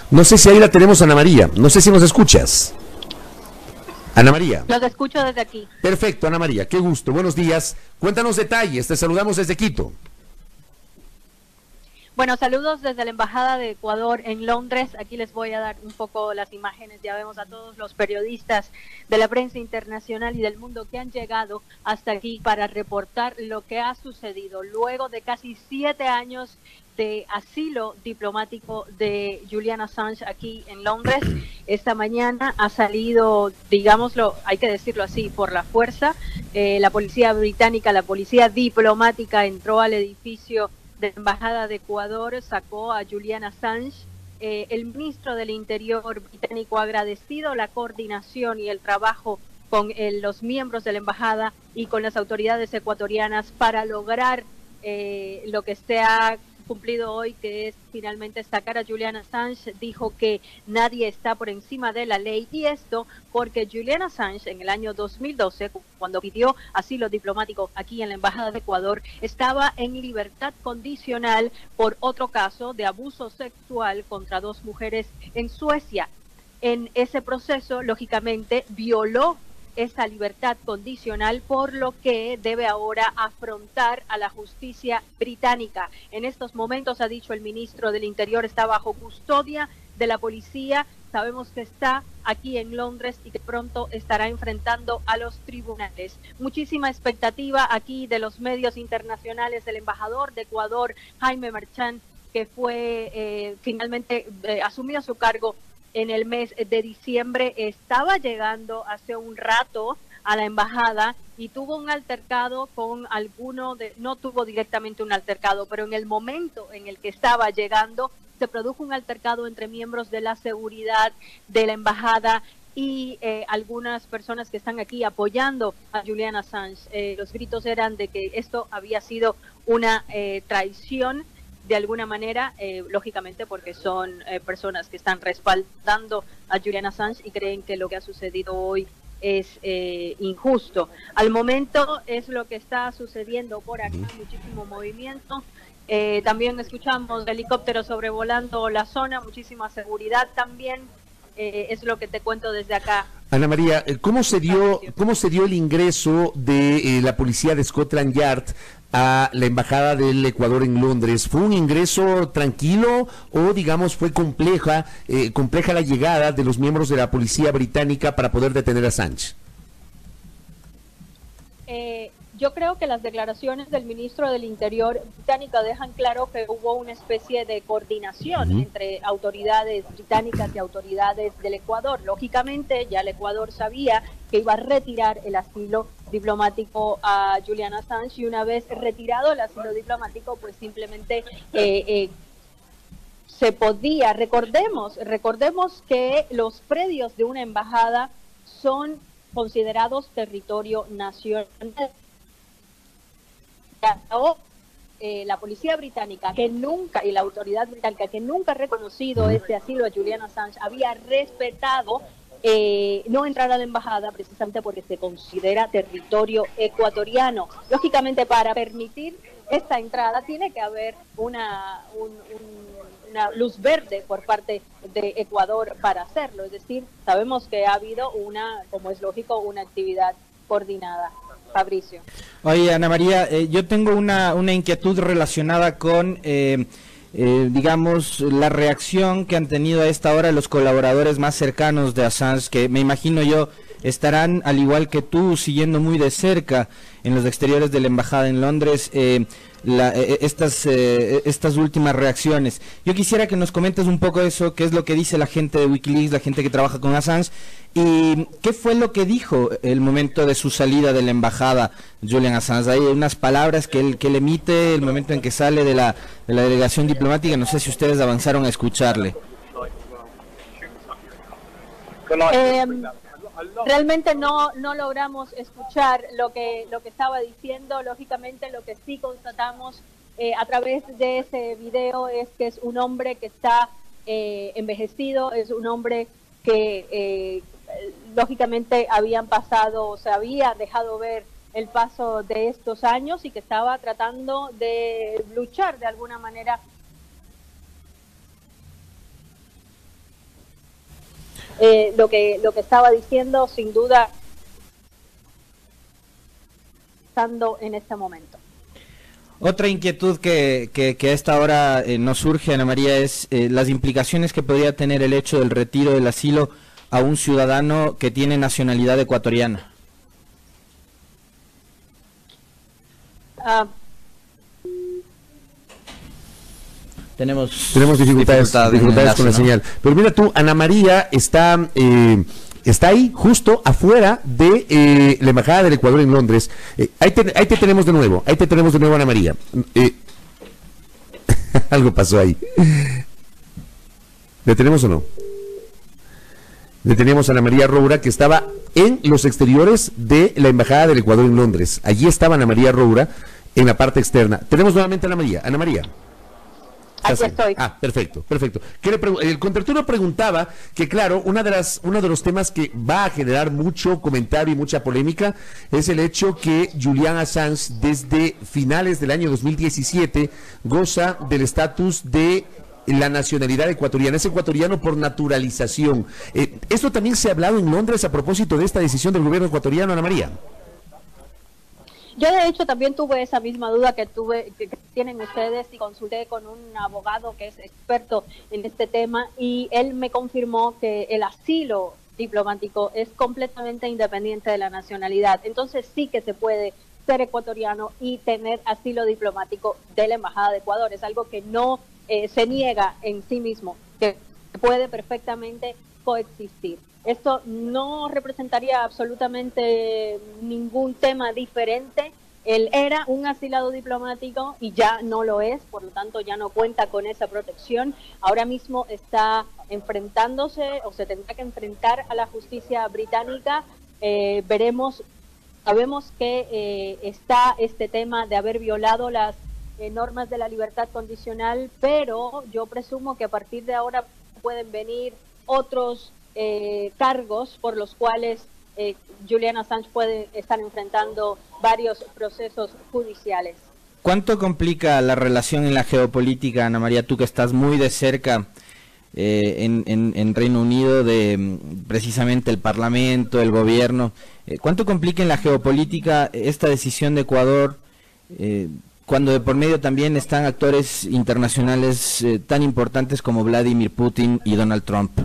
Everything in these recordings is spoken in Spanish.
No sé si ahí la tenemos, Ana María. No sé si nos escuchas. Ana María. Los escucho desde aquí. Perfecto, Ana María. Qué gusto. Buenos días. Cuéntanos detalles. Te saludamos desde Quito. Bueno, saludos desde la Embajada de Ecuador en Londres. Aquí les voy a dar un poco las imágenes. Ya vemos a todos los periodistas de la prensa internacional y del mundo que han llegado hasta aquí para reportar lo que ha sucedido luego de casi 7 años de asilo diplomático de Julian Assange aquí en Londres. Esta mañana ha salido, digámoslo, hay que decirlo así, por la fuerza. La policía británica, la policía diplomática entró al edificio de la Embajada de Ecuador, sacó a Julian Assange. El ministro del Interior británico ha agradecido la coordinación y el trabajo con los miembros de la embajada y con las autoridades ecuatorianas para lograr lo que se ha cumplido hoy, que es finalmente sacar a Julian Assange. Dijo que nadie está por encima de la ley, y esto porque Julian Assange en el año 2012, cuando pidió asilo diplomático aquí en la Embajada de Ecuador, estaba en libertad condicional por otro caso de abuso sexual contra 2 mujeres en Suecia. En ese proceso, lógicamente, violó esa libertad condicional, por lo que debe ahora afrontar a la justicia británica. En estos momentos, ha dicho el ministro del Interior, está bajo custodia de la policía. Sabemos que está aquí en Londres y que pronto estará enfrentando a los tribunales. Muchísima expectativa aquí de los medios internacionales. El embajador de Ecuador, Jaime Marchán, que fue finalmente asumió su cargo en el mes de diciembre, estaba llegando hace un rato a la embajada y tuvo un altercado con no tuvo directamente un altercado, pero en el momento en el que estaba llegando se produjo un altercado entre miembros de la seguridad de la embajada y algunas personas que están aquí apoyando a Julian Assange. Los gritos eran de que esto había sido una traición, de alguna manera, lógicamente porque son personas que están respaldando a Julian Assange y creen que lo que ha sucedido hoy es injusto. Al momento es lo que está sucediendo por acá, muchísimo movimiento. También escuchamos helicópteros sobrevolando la zona, muchísima seguridad también. Es lo que te cuento desde acá. Ana María, ¿cómo se dio el ingreso de la policía de Scotland Yard a la embajada del Ecuador en Londres? ¿Fue un ingreso tranquilo o, digamos, fue compleja la llegada de los miembros de la policía británica para poder detener a Assange? Yo creo que las declaraciones del ministro del Interior británico dejan claro que hubo una especie de coordinación entre autoridades británicas y autoridades del Ecuador. Lógicamente, ya el Ecuador sabía que iba a retirar el asilo diplomático a Julian Assange, y una vez retirado el asilo diplomático, pues simplemente se podía. Recordemos que los predios de una embajada son considerados territorio nacional. La policía británica y la autoridad británica, que nunca ha reconocido este asilo a Julian Assange, había respetado no entrar a la embajada precisamente porque se considera territorio ecuatoriano. Lógicamente, para permitir esta entrada tiene que haber una luz verde por parte de Ecuador para hacerlo. Es decir, sabemos que ha habido como es lógico, una actividad coordinada. Fabricio. Oye, Ana María, yo tengo una inquietud relacionada con, digamos, la reacción que han tenido a esta hora los colaboradores más cercanos de Assange, que me imagino yo estarán, al igual que tú, siguiendo muy de cerca en los exteriores de la embajada en Londres estas últimas reacciones. Yo quisiera que nos comentes un poco eso, qué es lo que dice la gente de Wikileaks, la gente que trabaja con Assange, y qué fue lo que dijo el momento de su salida de la embajada Julian Assange. Hay unas palabras que él emite el momento en que sale de la delegación diplomática. No sé si ustedes avanzaron a escucharle. Realmente no logramos escuchar lo que estaba diciendo. Lógicamente, lo que sí constatamos a través de ese video es que es un hombre que está envejecido, es un hombre que lógicamente se había dejado ver el paso de estos años y que estaba tratando de luchar de alguna manera lo que estaba diciendo, sin duda, estando en este momento. Otra inquietud que a esta hora nos surge, Ana María, es las implicaciones que podría tener el hecho del retiro del asilo a un ciudadano que tiene nacionalidad ecuatoriana. Tenemos dificultades con la señal. Pero mira tú, Ana María está ahí, justo afuera de la Embajada del Ecuador en Londres. Ahí te tenemos de nuevo, Ana María. Algo pasó ahí. ¿Le tenemos o no? Le teníamos a Ana María Roura, que estaba en los exteriores de la Embajada del Ecuador en Londres. Allí estaba Ana María Roura, en la parte externa. Tenemos nuevamente a Ana María. Ana María. Aquí estoy. Perfecto. El contraturno preguntaba que, claro, uno de los temas que va a generar mucho comentario y mucha polémica es el hecho que Julian Assange, desde finales del año 2017, goza del estatus de la nacionalidad ecuatoriana, es ecuatoriano por naturalización. Esto también se ha hablado en Londres a propósito de esta decisión del gobierno ecuatoriano, Ana María. Yo de hecho también tuve esa misma duda que tienen ustedes, y consulté con un abogado que es experto en este tema y él me confirmó que el asilo diplomático es completamente independiente de la nacionalidad. Entonces sí que se puede ser ecuatoriano y tener asilo diplomático de la Embajada de Ecuador. Es algo que no se niega en sí mismo, que puede perfectamente coexistir. Esto no representaría absolutamente ningún tema diferente. Él era un asilado diplomático y ya no lo es, por lo tanto ya no cuenta con esa protección. Ahora mismo está enfrentándose o se tendrá que enfrentar a la justicia británica. Sabemos que está este tema de haber violado las normas de la libertad condicional, pero yo presumo que a partir de ahora pueden venir otros cargos por los cuales Julian Assange puede estar enfrentando varios procesos judiciales. ¿Cuánto complica la relación en la geopolítica, Ana María, tú que estás muy de cerca en Reino Unido de precisamente el Parlamento, el gobierno? ¿Cuánto complica en la geopolítica esta decisión de Ecuador cuando de por medio también están actores internacionales tan importantes como Vladimir Putin y Donald Trump?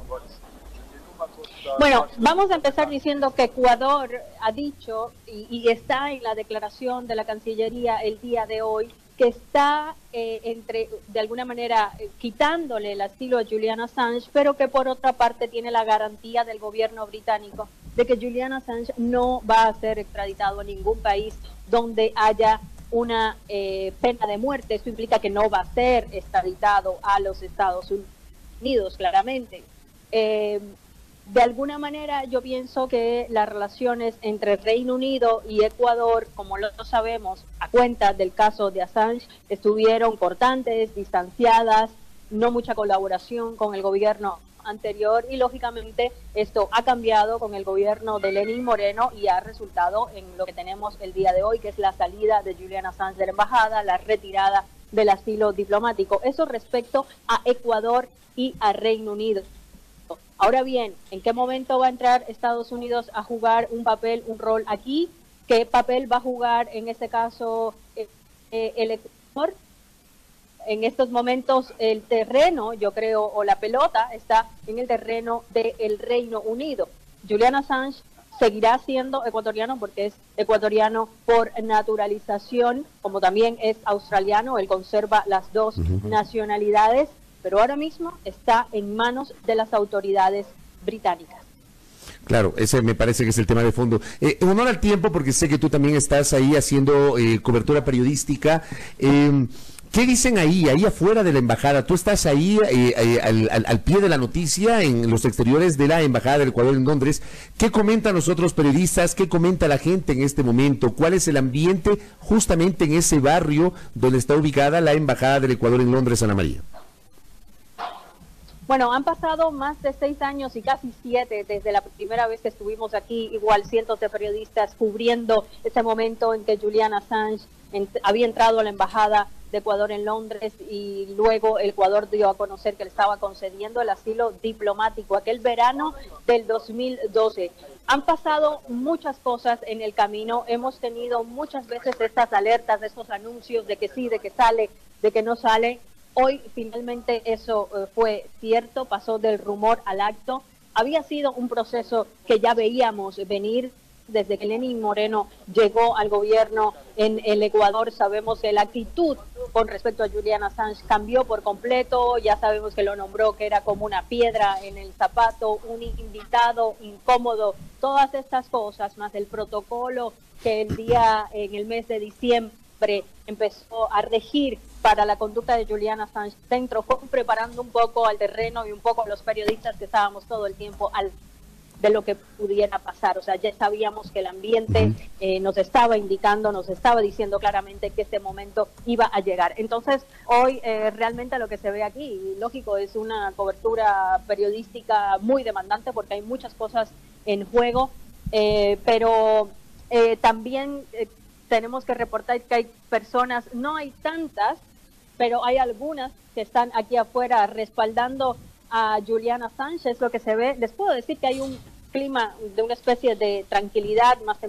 Bueno, vamos a empezar diciendo que Ecuador ha dicho, y está en la declaración de la Cancillería el día de hoy, que está de alguna manera quitándole el asilo a Julian Assange, pero que por otra parte tiene la garantía del gobierno británico de que Julian Assange no va a ser extraditado a ningún país donde haya una pena de muerte. Esto implica que no va a ser extraditado a los Estados Unidos, claramente. De alguna manera yo pienso que las relaciones entre Reino Unido y Ecuador, como lo sabemos, a cuenta del caso de Assange, estuvieron cortantes, distanciadas, no mucha colaboración con el gobierno anterior, y lógicamente esto ha cambiado con el gobierno de Lenín Moreno y ha resultado en lo que tenemos el día de hoy, que es la salida de Julian Assange de la embajada, la retirada del asilo diplomático. Eso respecto a Ecuador y a Reino Unido. Ahora bien, ¿en qué momento va a entrar Estados Unidos a jugar un papel, un rol aquí? ¿Qué papel va a jugar en este caso el Ecuador? En estos momentos el terreno, yo creo, o la pelota está en el terreno del Reino Unido. Julian Assange seguirá siendo ecuatoriano porque es ecuatoriano por naturalización, como también es australiano. Él conserva las dos nacionalidades, pero ahora mismo está en manos de las autoridades británicas. Claro, ese me parece que es el tema de fondo. Honor al tiempo, porque sé que tú también estás ahí haciendo cobertura periodística. ¿Qué dicen ahí afuera de la embajada? Tú estás ahí al pie de la noticia, en los exteriores de la Embajada del Ecuador en Londres. ¿Qué comentan los otros periodistas? ¿Qué comenta la gente en este momento? ¿Cuál es el ambiente justamente en ese barrio donde está ubicada la Embajada del Ecuador en Londres, Ana María? Bueno, han pasado más de 6 años y casi 7 desde la primera vez que estuvimos aquí, igual cientos de periodistas cubriendo ese momento en que Julian Assange había entrado a la embajada de Ecuador en Londres, y luego el Ecuador dio a conocer que le estaba concediendo el asilo diplomático aquel verano del 2012. Han pasado muchas cosas en el camino, hemos tenido muchas veces estas alertas, estos anuncios de que sí, de que sale, de que no sale. Hoy finalmente eso fue cierto, pasó del rumor al acto. Había sido un proceso que ya veíamos venir. Desde que Lenín Moreno llegó al gobierno en el Ecuador, sabemos que la actitud con respecto a Julian Assange cambió por completo. Ya sabemos que lo nombró que era como una piedra en el zapato, un invitado incómodo. Todas estas cosas, más el protocolo que en el mes de diciembre empezó a regir para la conducta de Julian Assange dentro, fue preparando un poco al terreno y un poco a los periodistas que estábamos todo el tiempo de lo que pudiera pasar. O sea, ya sabíamos que el ambiente nos estaba indicando, nos estaba diciendo claramente que este momento iba a llegar. Entonces, hoy realmente lo que se ve aquí, lógico, es una cobertura periodística muy demandante porque hay muchas cosas en juego, pero también tenemos que reportar que hay personas, no hay tantas, pero hay algunas que están aquí afuera respaldando a Julian Assange, es lo que se ve. Les puedo decir que hay un clima de una especie de tranquilidad más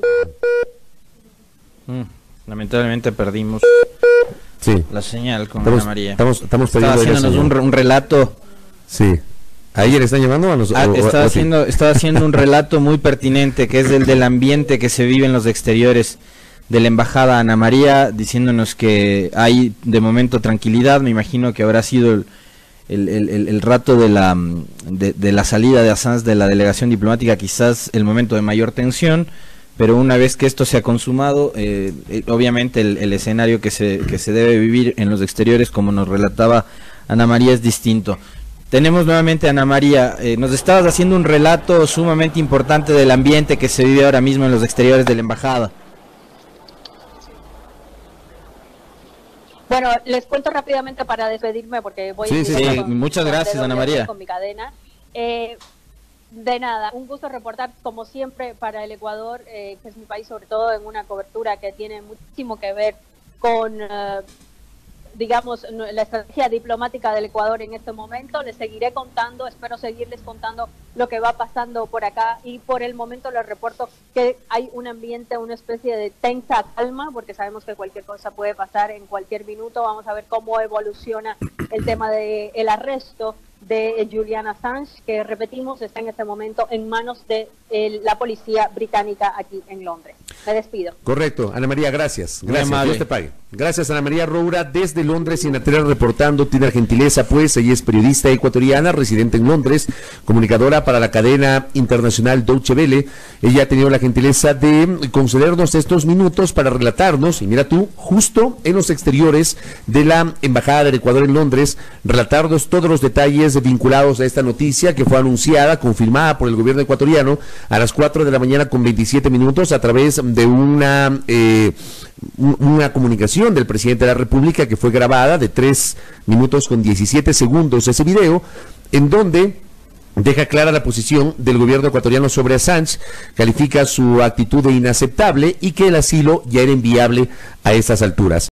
lamentablemente perdimos la señal con Ana María. Estamos Estaba haciéndonos un relato. Sí. ¿Ahí le están llamando? Estaba haciendo un relato muy pertinente, que es el del ambiente que se vive en los exteriores de la embajada. Ana María diciéndonos que hay de momento tranquilidad. Me imagino que habrá sido el rato de la salida de Assange de la delegación diplomática, quizás el momento de mayor tensión, pero una vez que esto se ha consumado, obviamente el escenario que se debe vivir en los exteriores, como nos relataba Ana María, es distinto. Tenemos nuevamente a Ana María. Nos estabas haciendo un relato sumamente importante del ambiente que se vive ahora mismo en los exteriores de la embajada. Bueno, les cuento rápidamente para despedirme porque voy muchas gracias, Ana María. Con mi cadena. De nada, un gusto reportar como siempre para el Ecuador, que es mi país, sobre todo en una cobertura que tiene muchísimo que ver con, digamos, la estrategia diplomática del Ecuador en este momento. Les seguiré contando, espero seguirles contando lo que va pasando por acá, y por el momento les reporto que hay un ambiente, una especie de tensa calma, porque sabemos que cualquier cosa puede pasar en cualquier minuto. Vamos a ver cómo evoluciona el tema del arresto de Julian Assange, que repetimos está en este momento en manos de la policía británica aquí en Londres. Me despido. Correcto, Ana María, gracias. Gracias, Dios te pague. Gracias, Ana María Roura, desde Londres, Inateral reportando. Tiene la gentileza, pues, ella es periodista ecuatoriana, residente en Londres, comunicadora para la cadena internacional Deutsche Welle. Ella ha tenido la gentileza de concedernos estos minutos para relatarnos, y mira tú, justo en los exteriores de la Embajada del Ecuador en Londres, relatarnos todos los detalles vinculados a esta noticia que fue anunciada, confirmada por el gobierno ecuatoriano a las 4 de la mañana con 27 minutos a través de una comunicación del presidente de la República que fue grabada de 3 minutos con 17 segundos, ese video, en donde deja clara la posición del gobierno ecuatoriano sobre Assange, califica su actitud de inaceptable y que el asilo ya era inviable a estas alturas.